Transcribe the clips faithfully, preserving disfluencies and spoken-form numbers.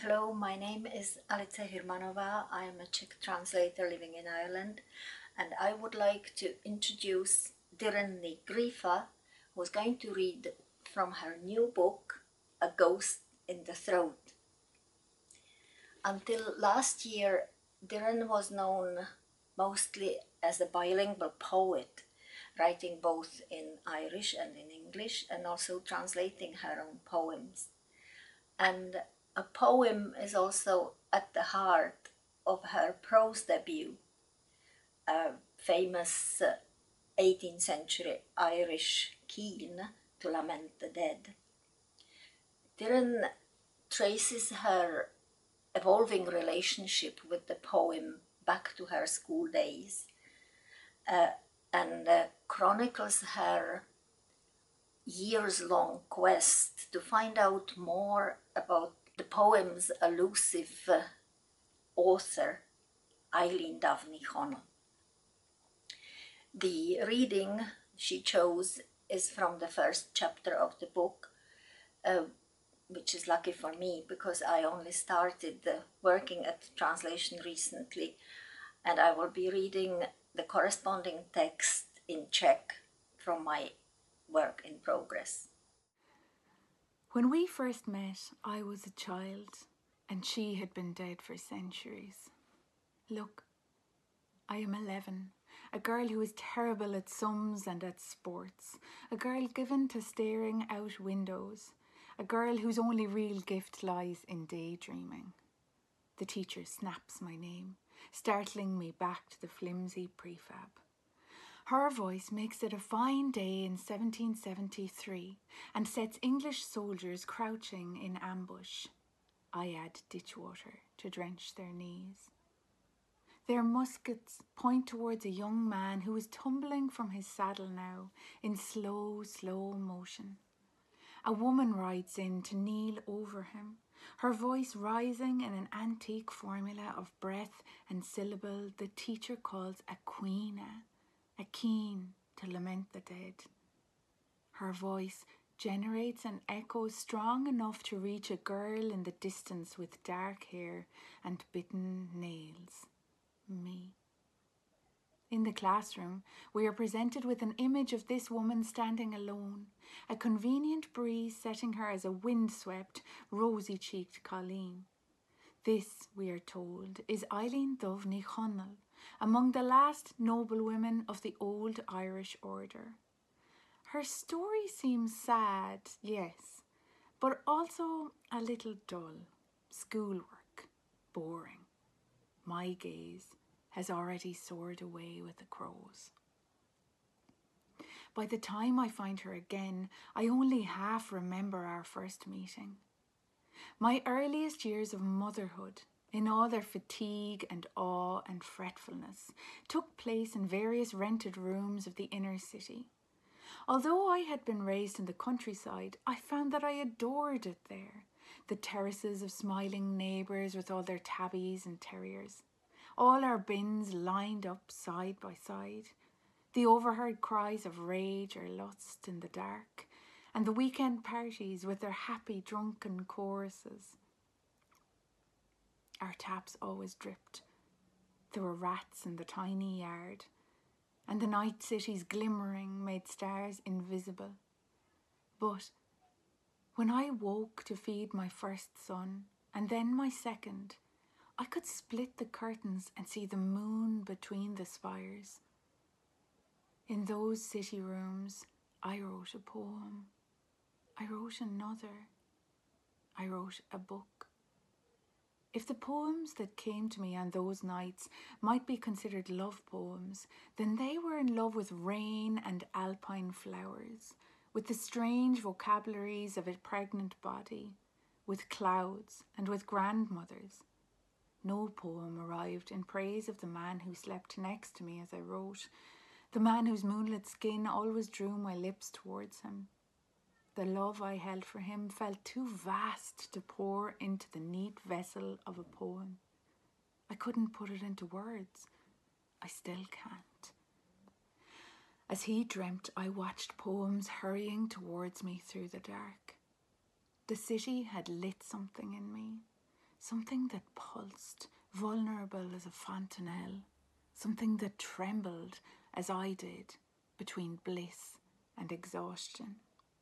Hello, my name is Alice Hirmanova. I am a Czech translator living in Ireland, and I would like to introduce Doireann Ní Ghríofa, who is going to read from her new book, A Ghost in the Throat. Until last year, Doireann was known mostly as a bilingual poet, writing both in Irish and in English, and also translating her own poems. And a poem is also at the heart of her prose debut, a famous uh, eighteenth century Irish Kean, To Lament the Dead. Doireann traces her evolving relationship with the poem back to her school days uh, and uh, chronicles her years-long quest to find out more about the poem's elusive uh, author, Eileen Ní Ghríofa. The reading she chose is from the first chapter of the book, uh, which is lucky for me because I only started uh, working at translation recently, and I will be reading the corresponding text in Czech from my work in progress. When we first met, I was a child, and she had been dead for centuries. Look, I am eleven, a girl who is terrible at sums and at sports, a girl given to staring out windows, a girl whose only real gift lies in daydreaming. The teacher snaps my name, startling me back to the flimsy prefab. Her voice makes it a fine day in seventeen seventy-three and sets English soldiers crouching in ambush. I add ditch water to drench their knees. Their muskets point towards a young man who is tumbling from his saddle now in slow, slow motion. A woman rides in to kneel over him, her voice rising in an antique formula of breath and syllable the teacher calls a queena, a keen to lament the dead. Her voice generates an echo strong enough to reach a girl in the distance with dark hair and bitten nails. Me. In the classroom, we are presented with an image of this woman standing alone, a convenient breeze setting her as a windswept, rosy-cheeked colleen. This, we are told, is Eileen Ní Ghríofa, among the last noblewomen of the old Irish order. Her story seems sad, yes, but also a little dull, schoolwork, boring. My gaze has already soared away with the crows. By the time I find her again, I only half remember our first meeting. My earliest years of motherhood, in all their fatigue and awe and fretfulness, took place in various rented rooms of the inner city. Although I had been raised in the countryside, I found that I adored it there. The terraces of smiling neighbours with all their tabbies and terriers. All our bins lined up side by side. The overheard cries of rage or lust in the dark. And the weekend parties with their happy drunken choruses. Our taps always dripped. There were rats in the tiny yard, and the night city's glimmering made stars invisible. But when I woke to feed my first son, and then my second, I could split the curtains and see the moon between the spires. In those city rooms, I wrote a poem. I wrote another. I wrote a book. If the poems that came to me on those nights might be considered love poems, then they were in love with rain and alpine flowers, with the strange vocabularies of a pregnant body, with clouds and with grandmothers. No poem arrived in praise of the man who slept next to me as I wrote, the man whose moonlit skin always drew my lips towards him. The love I held for him felt too vast to pour into the neat vessel of a poem. I couldn't put it into words. I still can't. As he dreamt, I watched poems hurrying towards me through the dark. The city had lit something in me. something that pulsed, vulnerable as a fontanelle, something that trembled as I did between bliss and exhaustion.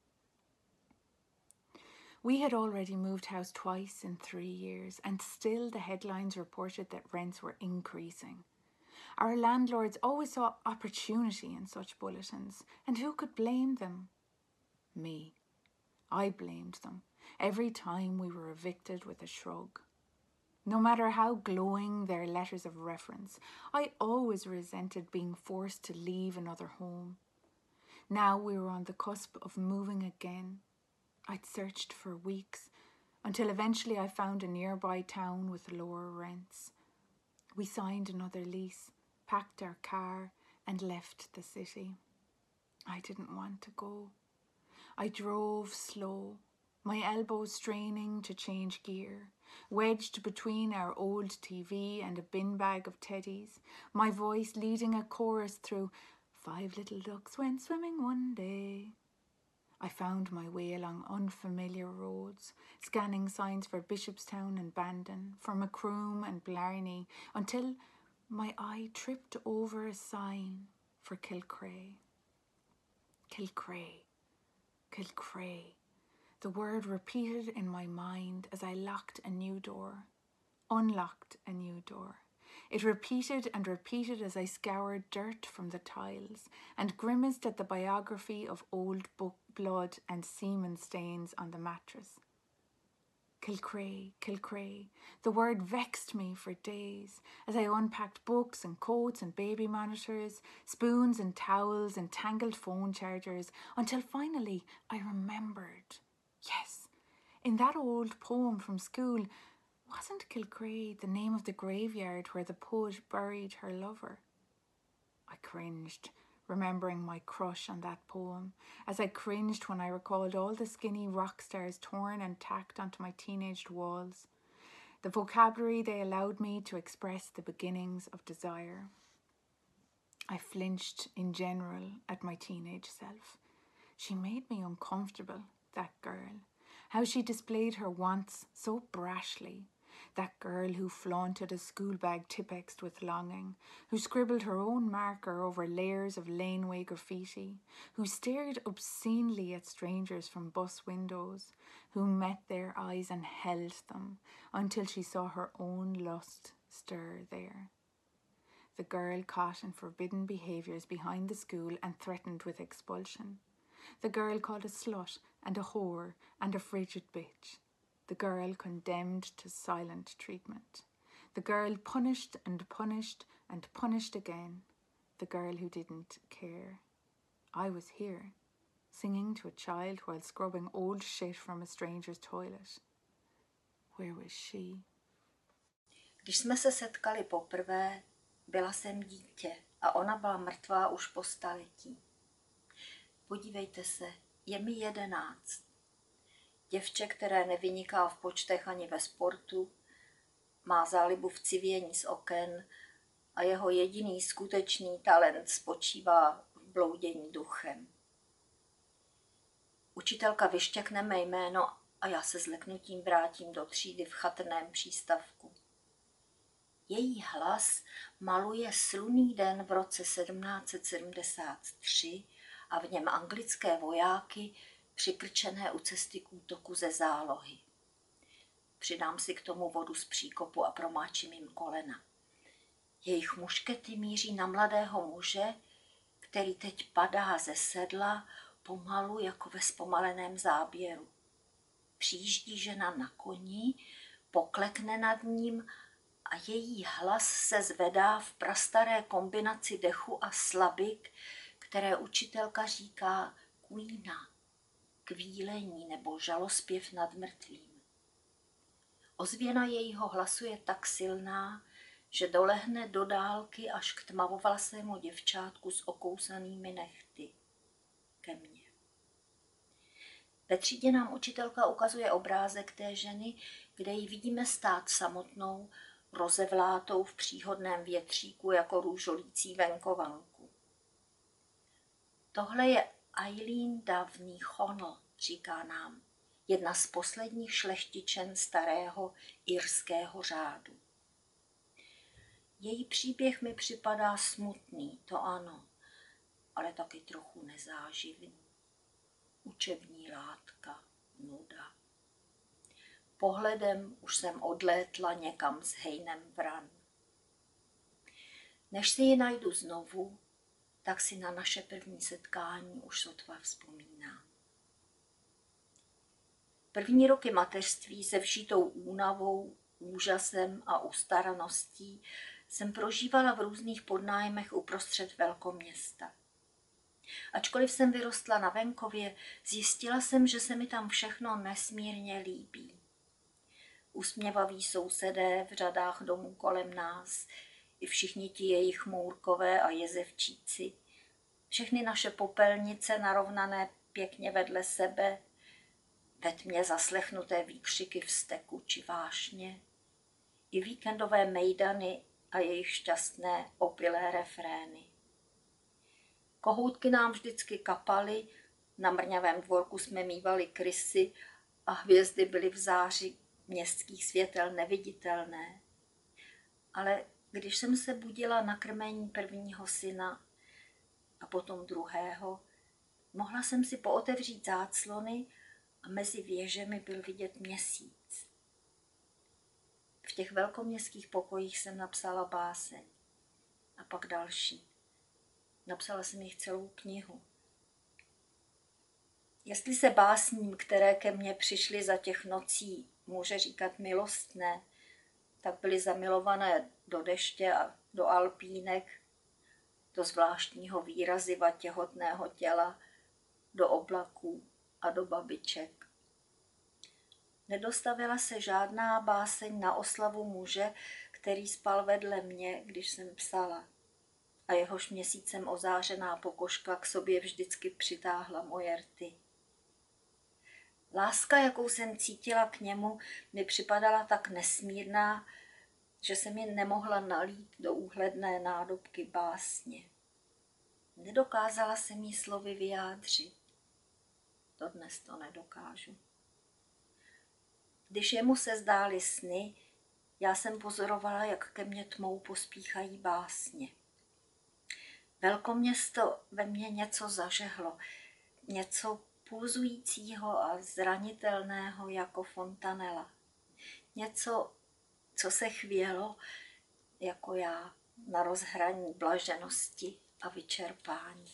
We had already moved house twice in three years, and still the headlines reported that rents were increasing. Our landlords always saw opportunity in such bulletins, and who could blame them? Me. I blamed them every time we were evicted with a shrug. No matter how glowing their letters of reference, I always resented being forced to leave another home. Now we were on the cusp of moving again. I'd searched for weeks, until eventually I found a nearby town with lower rents. We signed another lease, packed our car, and left the city. I didn't want to go. I drove slow, my elbows straining to change gear, wedged between our old T V and a bin bag of teddies, my voice leading a chorus through "Five little ducks went swimming one day." I found my way along unfamiliar roads, scanning signs for Bishopstown and Bandon, for Macroom and Blarney, until my eye tripped over a sign for Kilcrea. Kilcrea, Kilcrea. The word repeated in my mind as I locked a new door, unlocked a new door. It repeated and repeated as I scoured dirt from the tiles and grimaced at the biography of old book blood and semen stains on the mattress. Kilcrea, Kilcrea. The word vexed me for days as I unpacked books and coats and baby monitors, spoons and towels and tangled phone chargers, until finally I remembered. Yes, in that old poem from school, wasn't Kilcrea the name of the graveyard where the poet buried her lover? I cringed, remembering my crush on that poem, as I cringed when I recalled all the skinny rock stars torn and tacked onto my teenaged walls, the vocabulary they allowed me to express the beginnings of desire. I flinched in general at my teenage self. She made me uncomfortable, that girl. How she displayed her wants so brashly. That girl who flaunted a school bag tipexed with longing, who scribbled her own marker over layers of laneway graffiti, who stared obscenely at strangers from bus windows, who met their eyes and held them until she saw her own lust stir there. The girl caught in forbidden behaviours behind the school and threatened with expulsion. The girl called a slut and a whore and a frigid bitch. The girl condemned to silent treatment. The girl punished and punished and punished again. The girl who didn't care. I was here, singing to a child while scrubbing old shit from a stranger's toilet. Where was she? Když jsme se setkali poprvé, byla jsem dítě a ona byla mrtvá už po staletí. Podívejte se, je mi jedenáct. Děvče, které nevyniká v počtech ani ve sportu, má zálibu v civění z oken a jeho jediný skutečný talent spočívá v bloudění duchem. Učitelka vyštěkne mé jméno a já se zleknutím vrátím do třídy v chatrném přístavku. Její hlas maluje slunný den v roce sedmnáct set sedmdesát tři a v něm anglické vojáky přikrčené u cesty k útoku ze zálohy. Přidám si k tomu vodu z příkopu a promáčím jim kolena. Jejich muškety míří na mladého muže, který teď padá ze sedla pomalu jako ve zpomaleném záběru. Přijíždí žena na koni, poklekne nad ním a její hlas se zvedá v prastaré kombinaci dechu a slabik, které učitelka říká kvína, kvílení nebo žalospěv nad mrtvým. Ozvěna jejího hlasu je tak silná, že dolehne do dálky až k tmavovlasému děvčátku s okousanými nehty. Ke mně. Ve třídě nám učitelka ukazuje obrázek té ženy, kde ji vidíme stát samotnou, rozevlátou v příhodném větříku jako růžolící venkovanku. Tohle je Eileen Ní Ghríofa, říká nám. jedna z posledních šlechtičen starého irského řádu. Její příběh mi připadá smutný, to ano, ale taky trochu nezáživný. Učební látka, nuda. Pohledem už jsem odlétla někam s hejnem vran. Než si ji najdu znovu, tak si na naše první setkání už sotva vzpomínám. První roky mateřství se všitou únavou, úžasem a ustaraností jsem prožívala v různých podnájmech uprostřed velkoměsta. Ačkoliv jsem vyrostla na venkově, zjistila jsem, že se mi tam všechno nesmírně líbí. Usměvaví sousedé v řadách domů kolem nás, i všichni ti jejich můrkové a jezevčíci, všechny naše popelnice narovnané pěkně vedle sebe, ve tmě zaslechnuté výkřiky vzteku či vášně, i víkendové mejdany a jejich šťastné opilé refrény. Kohoutky nám vždycky kapaly, na mrňavém dvorku jsme mívali krysy a hvězdy byly v záři městských světel neviditelné. Ale když jsem se budila na krmení prvního syna a potom druhého, mohla jsem si pootevřít záclony a mezi věžemi byl vidět měsíc. V těch velkoměstských pokojích jsem napsala báseň a pak další. Napsala jsem jich celou knihu. Jestli se básním, které ke mně přišly za těch nocí, může říkat milostné, tak byly zamilované do deště a do alpínek, do zvláštního výraziva těhotného těla, do oblaků a do babiček. Nedostavila se žádná báseň na oslavu muže, který spal vedle mě, když jsem psala, a jehož měsícem ozářená pokožka k sobě vždycky přitáhla moje rty. Láska, jakou jsem cítila k němu, mi připadala tak nesmírná, že jsem ji nemohla nalít do úhledné nádobky básně. Nedokázala jsem jí slovy vyjádřit. Dodnes to nedokážu. Když jemu se zdály sny, já jsem pozorovala, jak ke mně tmou pospíchají básně. Velkoměsto ve mně něco zažehlo, něco pulzujícího a zranitelného jako fontanela. Něco, co se chvělo, jako já, na rozhraní blaženosti a vyčerpání.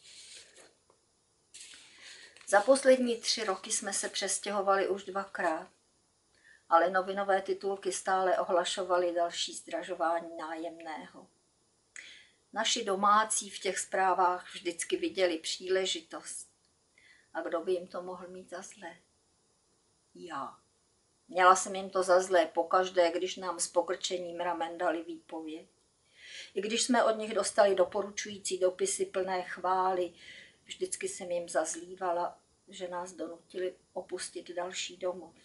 Za poslední tři roky jsme se přestěhovali už dvakrát, ale novinové titulky stále ohlašovaly další zdražování nájemného. Naši domácí v těch zprávách vždycky viděli příležitost. A kdo by jim to mohl mít za zlé? Já. Měla jsem jim to za zlé pokaždé, když nám s pokrčením ramen dali výpověď. I když jsme od nich dostali doporučující dopisy plné chvály, vždycky jsem jim zazlívala, že nás donutili opustit další domov.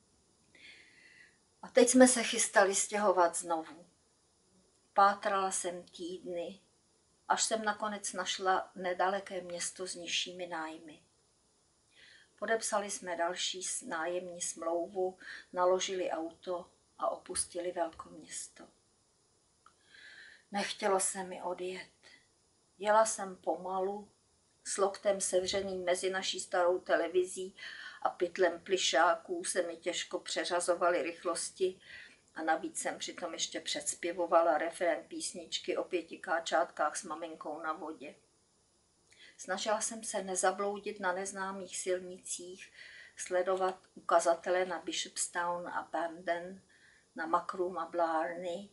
A teď jsme se chystali stěhovat znovu. Pátrala jsem týdny, až jsem nakonec našla nedaleké město s nižšími nájmy. Podepsali jsme další nájemní smlouvu, naložili auto a opustili velkoměsto. Nechtělo se mi odjet. Jela jsem pomalu, s loktem sevřeným mezi naší starou televizí a pytlem plišáků se mi těžko přeřazovaly rychlosti a navíc jsem přitom ještě předspěvovala refrén písničky o pěti káčátkách s maminkou na vodě. Snažila jsem se nezabloudit na neznámých silnicích, sledovat ukazatele na Bishopstown a Bandon, na Macroom a Blarney,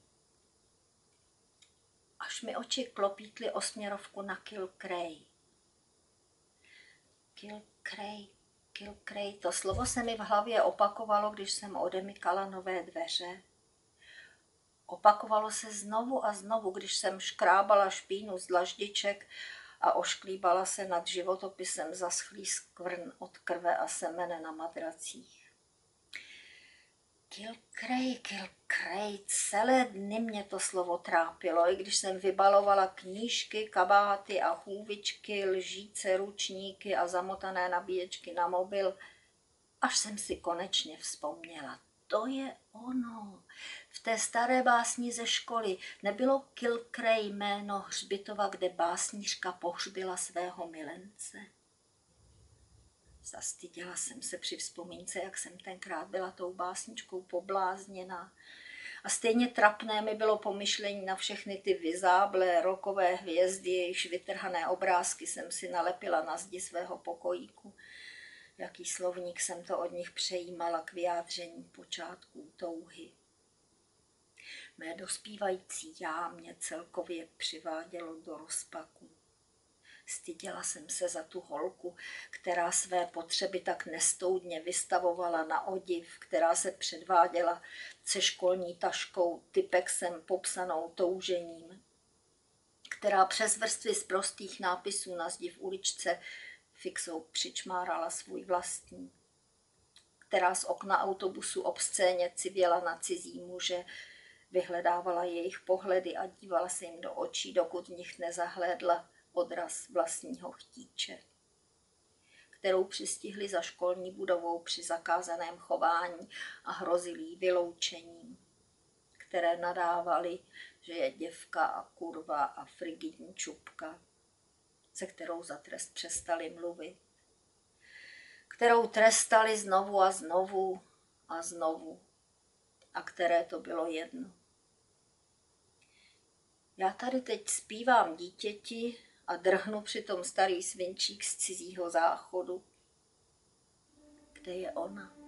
až mi oči klopítly o směrovku na Kilcray. Kilcray, Kilcray, to slovo se mi v hlavě opakovalo, když jsem odemykala nové dveře. Opakovalo se znovu a znovu, když jsem škrábala špínu z dlaždiček a ošklíbala se nad životopisem zaschlý skvrn od krve a semene na madracích. Kilcray, Kilcray, celé dny mě to slovo trápilo, i když jsem vybalovala knížky, kabáty a chůvičky, lžíce, ručníky a zamotané nabíječky na mobil. až jsem si konečně vzpomněla. To je ono. V té staré básni ze školy nebylo Kilcray jméno hřbitova, kde básnířka pohřbila svého milence. Zastyděla jsem se při vzpomínce, jak jsem tenkrát byla tou básničkou poblázněná. A stejně trapné mi bylo pomyšlení na všechny ty vyzáblé rokové hvězdy, jejichž vytrhané obrázky jsem si nalepila na zdi svého pokojíku. Jaký slovník jsem to od nich přejímala k vyjádření počátků touhy. Mé dospívající já mě celkově přivádělo do rozpaku. Styděla jsem se za tu holku, která své potřeby tak nestoudně vystavovala na odiv, která se předváděla se školní taškou typexem popsanou toužením, která přes vrstvy z prostých nápisů na zdi v uličce fixou přičmárala svůj vlastní, která z okna autobusu obscéně civěla na cizí muže, vyhledávala jejich pohledy a dívala se jim do očí, dokud v nich nezahlédla odraz vlastního chtíče, kterou přistihli za školní budovou při zakázaném chování a hrozili jí vyloučením, které nadávali, že je děvka a kurva a frigidní čupka, se kterou za trest přestali mluvit, kterou trestali znovu a znovu a znovu a které to bylo jedno. Já tady teď zpívám dítěti a drhnu přitom starý svinčík z cizího záchodu. Kde je ona?